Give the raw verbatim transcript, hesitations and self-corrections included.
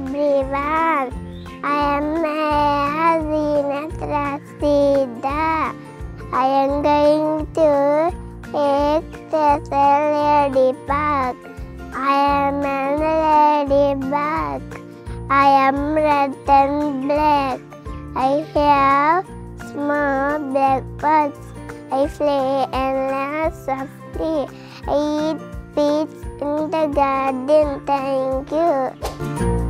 everyone. I am Hazina Rasida. I am going to take the ladybug. I am a ladybug. I am red and black. I have small black spots. I fly and land softly. I eat peas in the garden. Thank you.